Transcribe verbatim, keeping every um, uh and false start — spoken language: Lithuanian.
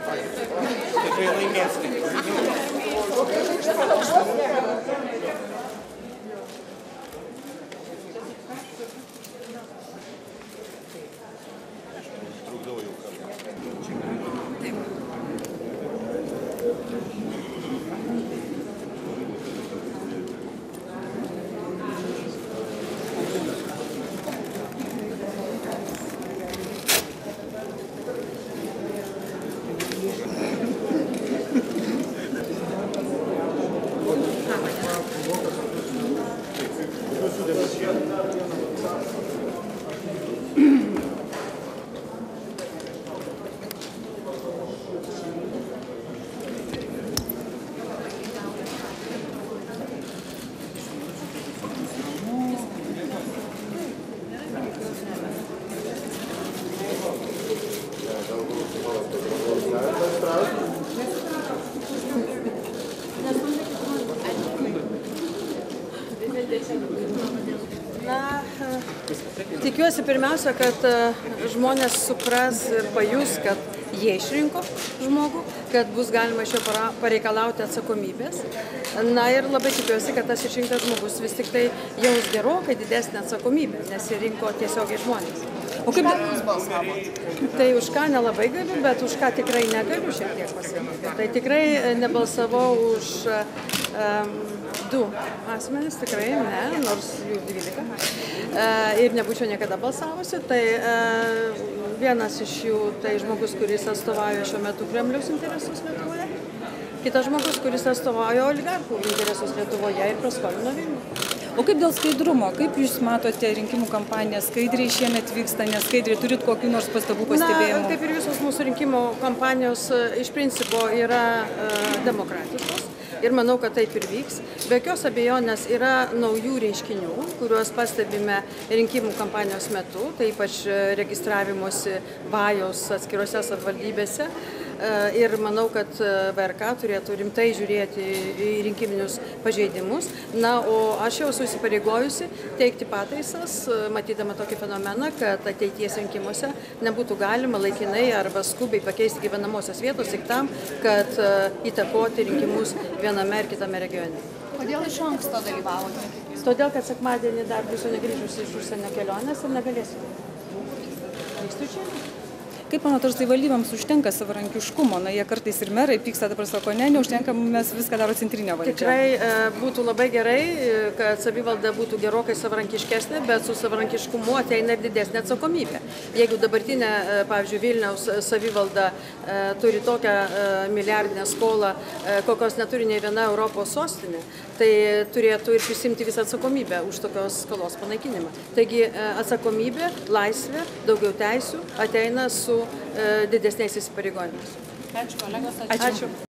Tikrai laimėsite. Na, tikiuosi pirmiausia, kad žmonės supras ir pajus, kad jie išrinko žmogų, kad bus galima iš jo pareikalauti atsakomybės. Na ir labai tikiuosi, kad tas išrinktas žmogus vis tik tai jaus gerokai didesnę atsakomybę, nes jie rinko tiesiogiai žmonės. O kaip dar jūs balsavot? Tai už ką nelabai galiu, bet už ką tikrai negaliu šiek tiek pasakyti. Tai tikrai nebalsavau už um, du asmenys, tikrai ne, nors jų dvylika. Uh, ir nebūčiau niekada balsavusi. Tai uh, vienas iš jų tai žmogus, kuris atstovauja šiuo metu Kremliaus interesus Lietuvoje. Kitas žmogus, kuris atstovauja oligarchų interesus Lietuvoje ir praskolino Vilnių. O kaip dėl skaidrumo? Kaip jūs matote rinkimų kampaniją? Skaidriai šiemet vyksta, neskaidriai? Turit kokių nors pastabų, pastebėjimų? Na, kaip ir visos mūsų rinkimų kampanijos iš principo yra uh, demokratiškos. Ir manau, kad taip ir vyks. Be jokios abejonės yra naujų reiškinių, kuriuos pastebime rinkimų kampanijos metu, tai ypač registravimuose vajos atskirose savivaldybėse. Ir manau, kad V R K turėtų rimtai žiūrėti į rinkiminius pažeidimus. Na, o aš jau esu įsipareigojusi teikti pataisas, matydama tokį fenomeną, kad ateities rinkimuose nebūtų galima laikinai arba skubiai pakeisti gyvenamosios vietos tik tam, kad įtakoti rinkimus viename ir kitame regione. Kodėl iš anksto dalyvavote? Todėl, kad sekmadienį dar būsiu negrįžusi iš užsienio kelionės ir negalėsiu. Vykstu čia. Kaip manot, ar savivaldybėms užtenka savarankiškumo? Na, jie kartais ir merai pyksta, dabar sako, ne, neužtenka, mes viską daro centrinė valdžia. Tikrai e, būtų labai gerai, kad savivalda būtų gerokai savarankiškesnė, bet su savarankiškumu ateina ir didesnė atsakomybė. Jeigu dabartinė, e, pavyzdžiui, Vilniaus savivalda e, turi tokią e, milijardinę skolą, e, kokios neturi nei viena Europos sostinė, tai turėtų ir prisimti visą atsakomybę už tokios skolos panaikinimą. Taigi e, atsakomybė, laisvė, daugiau teisių ateina su didesniais įsipareigojimais. Ačiū, kolegos. Ačiū.